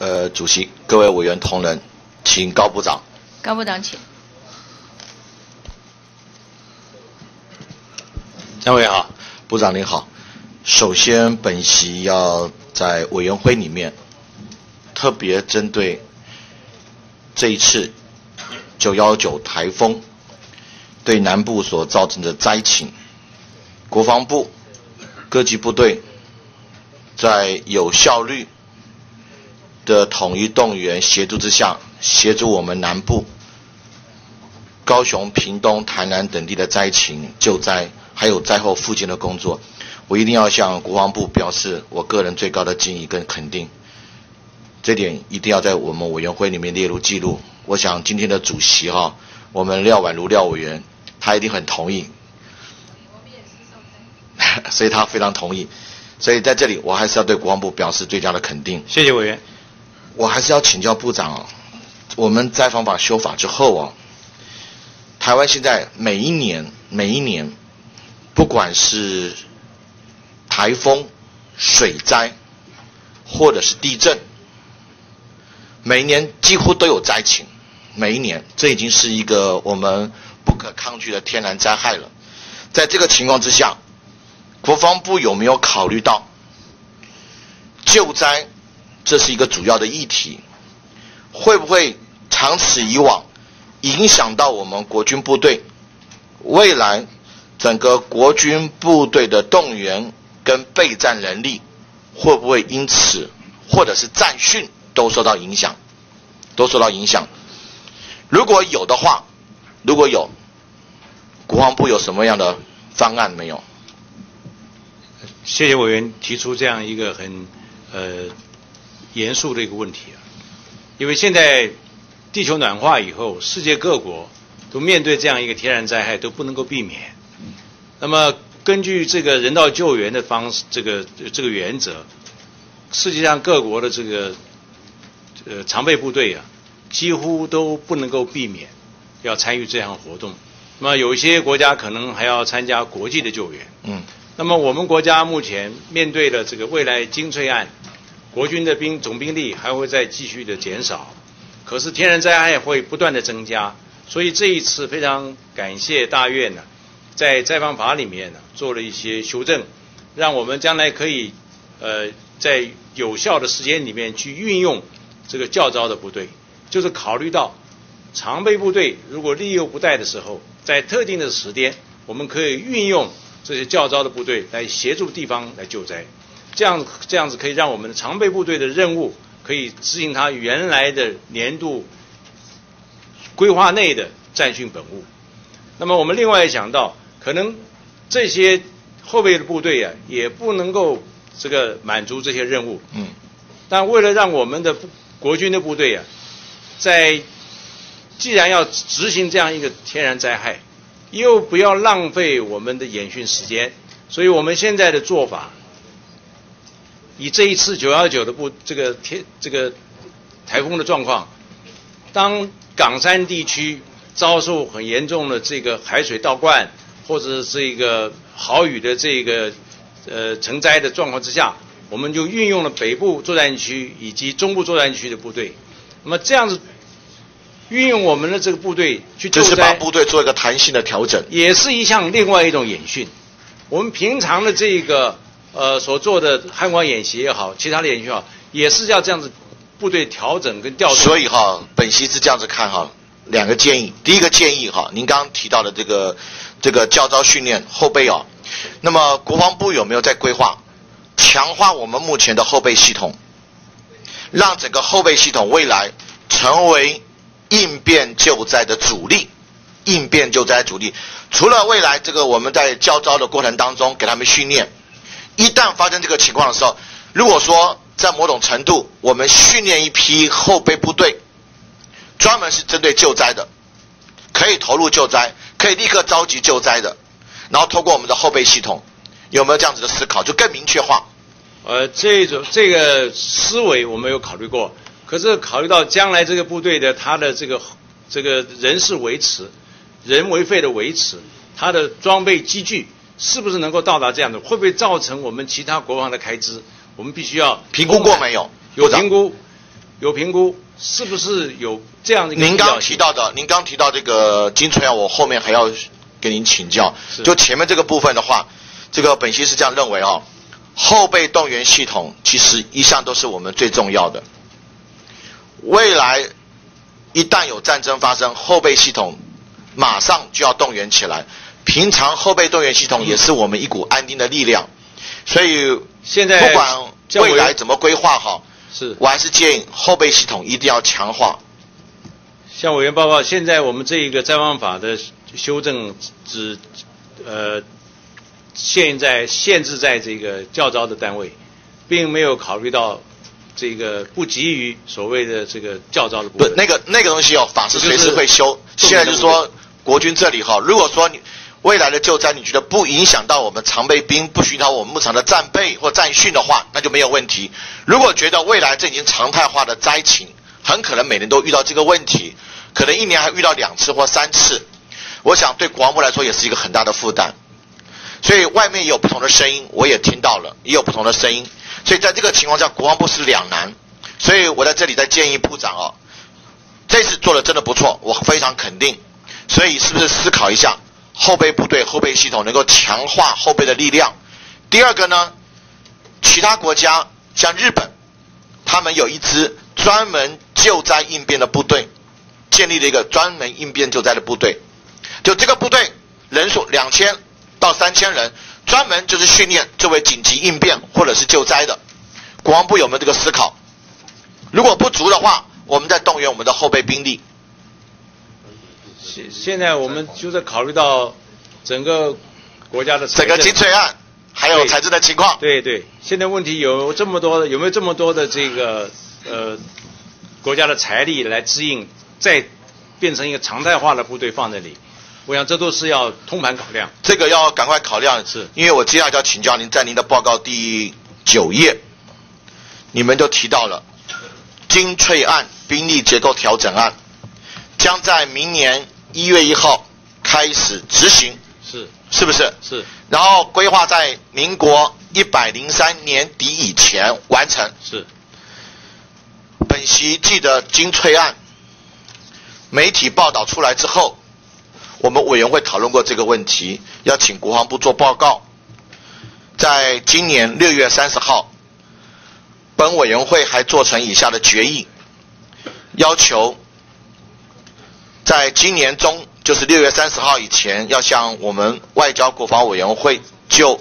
主席，各位委员同仁，请高部长。 高部长，请。 两位好，部长您好。首先，本席要在委员会里面特别针对这一次919台风对南部所造成的灾情，国防部各级部队在有效率的统一动员协助之下，协助我们南部高雄、屏东、台南等地的灾情救灾，还有灾后复健的工作，我一定要向国防部表示我个人最高的敬意跟肯定。这点一定要在我们委员会里面列入记录。我想今天的主席我们廖婉如廖委员，他一定很同意，所以他非常同意。所以在这里，我还是要对国防部表示最佳的肯定。 谢谢委员。 我还是要请教部长我们灾防法修法之后台湾现在每一年，不管是台风、水灾，或者是地震，每一年几乎都有灾情，每一年，这已经是一个我们不可抗拒的天然灾害了。在这个情况之下，国防部有没有考虑到救灾这是一个主要的议题，会不会长此以往影响到我们国军部队未来整个国军部队的动员跟备战能力，会不会因此或者是战训都受到影响？如果有的话，国防部有什么样的方案没有？ 谢谢委员提出这样一个很严肃的一个问题因为现在地球暖化以后，世界各国都面对这样一个天然灾害都不能够避免。那么根据这个人道救援的方式，这个原则，世界上各国的这个常备部队几乎都不能够避免要参与这项活动。那么有一些国家可能还要参加国际的救援。那么我们国家目前面对的这个未来精粹案，国军的总兵力还会再继续的减少，可是天然灾害会不断的增加，所以这一次非常感谢大院在灾防法里面做了一些修正，让我们将来可以在有效的时间里面去运用这个教召的部队，就是考虑到常备部队如果力有不逮的时候，在特定的时间，我们可以运用这些教召的部队来协助地方来救灾，这样子可以让我们的常备部队的任务可以执行它原来的年度规划内的战训本务。那么我们另外想到，可能这些后备的部队也不能够这个满足这些任务。但为了让我们的国军的部队既然要执行这样一个天然灾害，又不要浪费我们的演训时间，所以我们现在的做法，以这一次919的这个台风的状况，当港山地区遭受很严重的这个海水倒灌，或者这个豪雨的这个成灾的状况之下，我们就运用了北部作战区以及中部作战区的部队。那么这样子运用我们的这个部队去救灾， 就是把部队做一个弹性的调整， 也是另外一种演训。我们平常的这个所做的汉光演习也好，其他的演习也好，也是要这样子部队调整跟调动。 所以本席是这样子看两个建议。第一个建议您刚刚提到的这个教召训练后备那么国防部有没有在规划强化我们目前的后备系统，让整个后备系统未来成为应变救灾的主力？除了未来我们在教召的过程当中给他们训练，一旦发生这个情况的时候，如果说在某种程度我们训练一批后备部队，专门是针对救灾的，可以投入救灾，可以立刻召集救灾的，然后透过我们的后备系统，有没有这样子的思考，就更明确化？ 这个思维我们有考虑过，可是考虑到将来这个部队的它的这个人事维持、人为费的维持，它的装备机具是不是能够到达这样的，会不会造成我们其他国防的开支？我们必须要评估过没有？ 有评估。 有评估，是不是有这样的一个？ 您刚提到这个金锤案，我后面还要跟您请教。就前面这个部分的话，这个本席是这样认为啊，后备动员系统其实一向都是我们最重要的。未来一旦有战争发生，后备系统马上就要动员起来。平常后备动员系统也是我们一股安定的力量，所以现在不管未来怎么规划好，我还是建议后备系统一定要强化。 向委员报告，现在我们这一个灾防法的修正只限制在这个教召的单位，并没有考虑到这个不给予所谓的这个教召的部分。 不，那个东西哦，法是随时会修。现在就是说国军这里哈，如果说你未来的救灾，你觉得不影响到我们常备兵，不影响到我们牧场的战备或战训的话，那就没有问题。如果觉得未来这已经常态化的灾情，很可能每年都遇到这个问题，可能一年还遇到2次或3次，我想对国防部来说也是一个很大的负担。所以外面也有不同的声音，我也听到了，也有不同的声音。所以在这个情况下，国防部是两难。所以我在这里再建议部长哦，这次做的真的不错，我非常肯定。所以是不是思考一下？后备部队、后备系统能够强化后备的力量。第二个呢，其他国家像日本，他们有一支专门救灾应变的部队，建立了一个专门应变救灾的部队。就这个部队人数2000到3000人，专门就是训练作为紧急应变或者是救灾的。国防部有没有这个思考？如果不足的话，我们再动员我们的后备兵力。 现在我们就在考虑到整个国家的整个金锤案还有财政的情况。 对，现在问题有没有这么多的这个国家的财力来支应，再变成一个常态化的部队放在里？我想这都是要通盘考量。 这个要赶快考量，是因为我接下来就要请教您，在您的报告第9页，你们就提到了金锤案兵力结构调整案将在明年1月1号开始执行，是不是？ 是。 然后规划在民国103年底以前完成。 是。 本席记得金锤案媒体报道出来之后，我们委员会讨论过这个问题，要请国防部做报告。在今年6月30号，本委员会还做成以下的决议，要求在今年中，就是6月30号以前，要向我们外交国防委员会就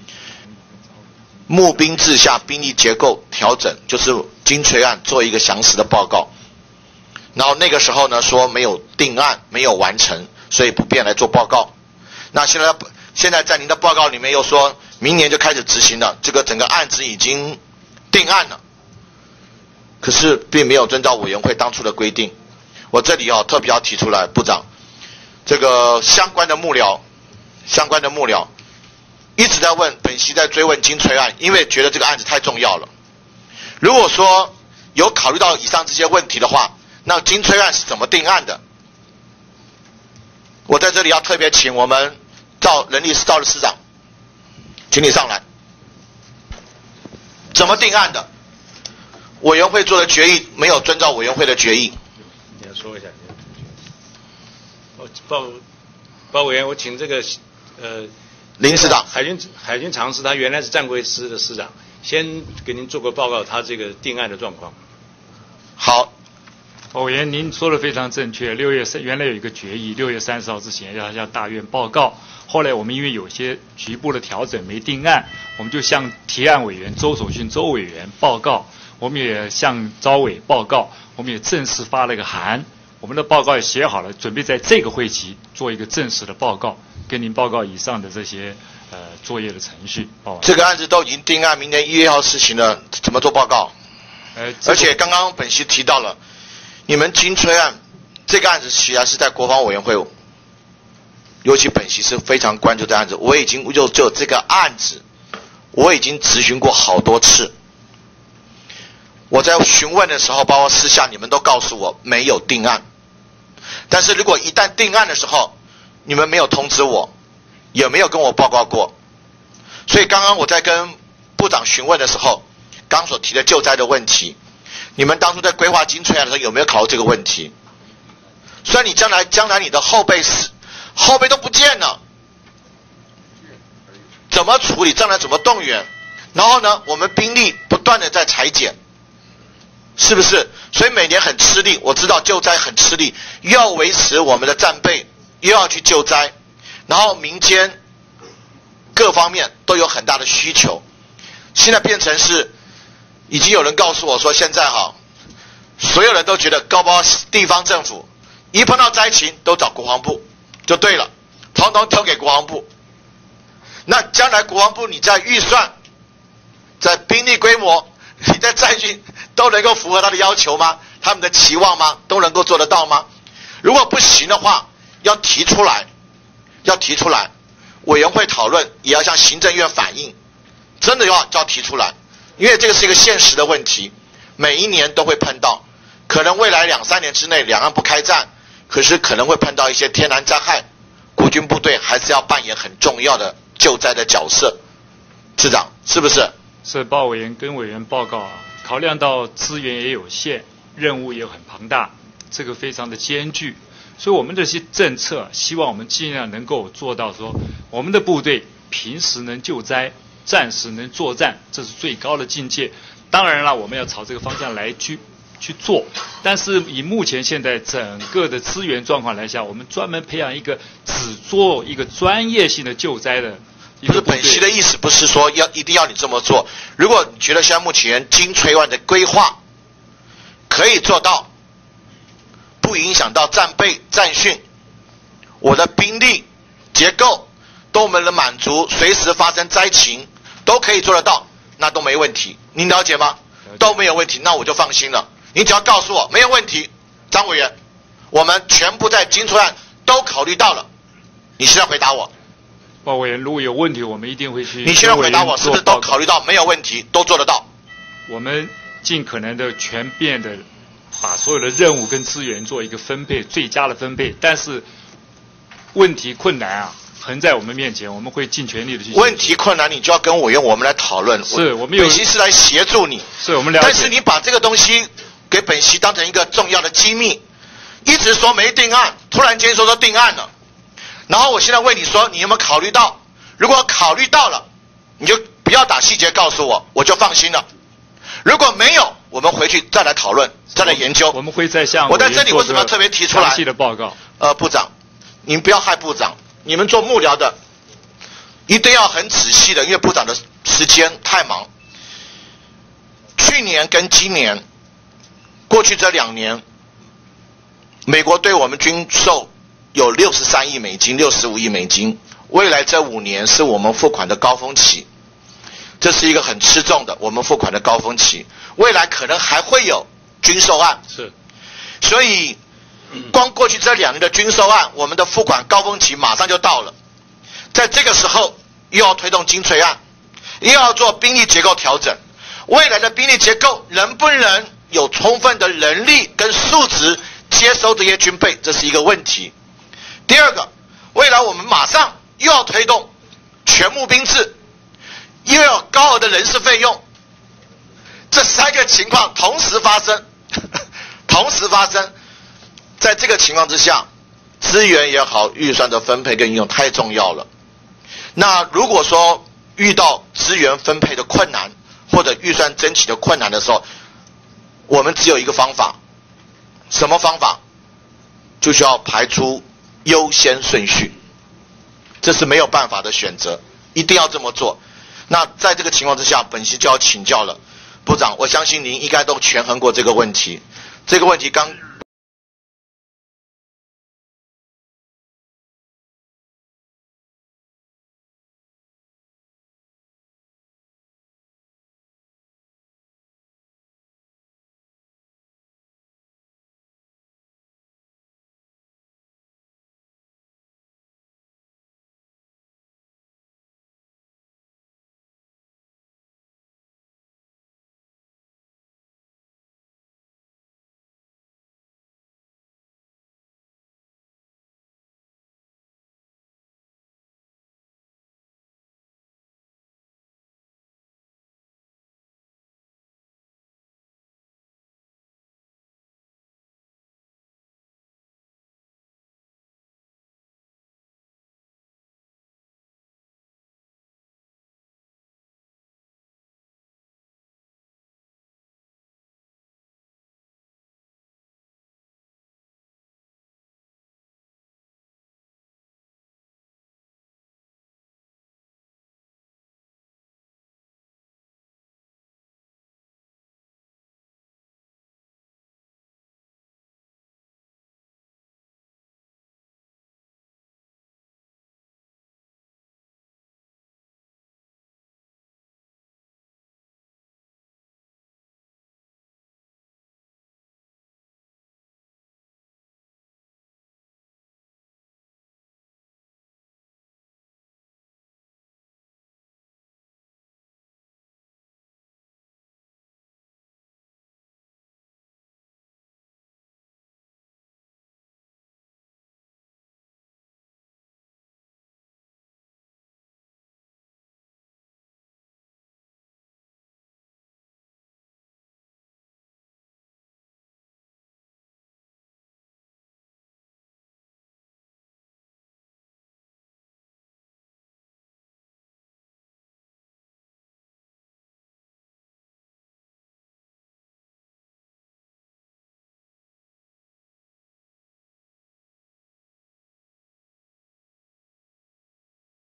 募兵制下兵力结构调整，就是金锤案做一个详实的报告。然后那个时候呢，说没有定案，没有完成，所以不便来做报告。那现在在您的报告里面又说明年就开始执行了，这个整个案子已经定案了，可是并没有遵照委员会当初的规定。我这里特别要提出来，部长，这个相关的幕僚一直在问，本席在追问金锤案，因为觉得这个案子太重要了。如果说有考虑到以上这些问题的话，那金锤案是怎么定案的？我在这里要特别请我们人力赵的市长，请你上来。怎么定案的？委员会做的决议没有遵照委员会的决议。 你要说一下。报委员，我请这个林市长， 海军常司，他原来是战规司的司长，先给您做个报告，他这个定案的状况。 好。 委员，您说的非常正确。原来有一个决议，6月30号之前要向大院报告。后来我们因为有些局部的调整没定案，我们就向提案委员周守训周委员报告，我们也向召委报告，我们也正式发了一个函，我们的报告也写好了，准备在这个会期做一个正式的报告，跟您报告以上的这些作业的程序。 这个案子都已经定案，明年1月1号施行了，怎么做报告？而且刚刚本席提到了。你们金锤案这个案子其实是在国防委员会，尤其本席是非常关注这案子。我已经就这个案子，我已经质询过好多次。我在询问的时候，包括私下，你们都告诉我没有定案。但是如果一旦定案的时候，你们没有通知我，也没有跟我报告过。所以刚刚我在跟部长询问的时候，刚所提的救灾的问题。 你们当初在规划精粹案的时候有没有考虑这个问题？所以你将来你的后备都不见了，怎么处理？将来怎么动员？然后呢，我们兵力不断的在裁减，是不是？所以每年很吃力，我知道救灾很吃力，又要维持我们的战备，又要去救灾，然后民间各方面都有很大的需求。现在变成是，已经有人告诉我说，现在所有人都觉得包括地方政府，一碰到灾情都找国防部就对了，统统投给国防部。那将来国防部你在预算、在兵力规模、你在战训都能够符合他的要求吗？他们的期望吗？都能够做得到吗？如果不行的话，要提出来，委员会讨论，也要向行政院反映，真的要提出来，因为这个是一个现实的问题，每一年都会碰到，可能未来2-3年之内两岸不开战，可是可能会碰到一些天然灾害，国军部队还是要扮演很重要的救灾的角色。市长是不是？ 是报委员跟委员报告考量到资源也有限，任务也很庞大，这个非常的艰巨，所以我们这些政策希望我们尽量能够做到说，我们的部队平时能救灾，战时能作战，这是最高的境界。当然了，我们要朝这个方向来去做，但是以目前现在整个的资源状况来讲，我们专门培养一个只做一个专业性的救灾的。 不是本席的意思，不是说一定要你这么做。如果你觉得像目前精粹案的规划可以做到，不影响到战备战训，我的兵力结构都能满足随时发生灾情，都可以做得到，那都没问题。您了解吗？都没有问题，那我就放心了。你只要告诉我没有问题，张委员，我们全部在精粹案都考虑到了。你现在回答我。 报委员，如果有问题，我们一定会去。 你现在回答我，是不是都考虑到？没有问题，都做得到。 我们尽可能的全面的把所有的任务跟资源做一个分配，最佳的分配。但是问题困难横在我们面前，我们会尽全力的去。 问题困难，你就要跟委员我们来讨论。 是我们有本席是来协助你。 是我们了解。 但是你把这个东西给本席当成一个重要的机密，一直说没定案，突然间说定案了。然后我现在问你说，你有没有考虑到？如果考虑到了，你就不要打细节告诉我，我就放心了。如果没有，我们回去再来讨论，再来研究。 我们会再向我在这里为什么要特别提出来详细的报告？ 部长，您不要害部长，你们做幕僚的一定要很仔细的，因为部长的时间太忙。去年跟今年，过去这2年，美国对我们军售有63亿美金、65亿美金，未来这5年是我们付款的高峰期，这是一个很吃重的我们付款的高峰期，未来可能还会有军售案。 是， 所以光过去这2年的军售案，我们的付款高峰期马上就到了，在这个时候又要推动精粹案，又要做兵力结构调整，未来的兵力结构能不能有充分的人力跟素质接收这些军备，这是一个问题。第二个，未来我们马上又要推动全募兵制，又有高额的人事费用，这3个情况同时发生，在这个情况之下，资源也好，预算的分配跟运用太重要了。那如果说遇到资源分配的困难或者预算争取的困难的时候，我们只有一个方法，什么方法？就需要排出优先顺序，这是没有办法的选择，一定要这么做。那在这个情况之下，本席就要请教了，部长，我相信您应该都权衡过这个问题。这个问题刚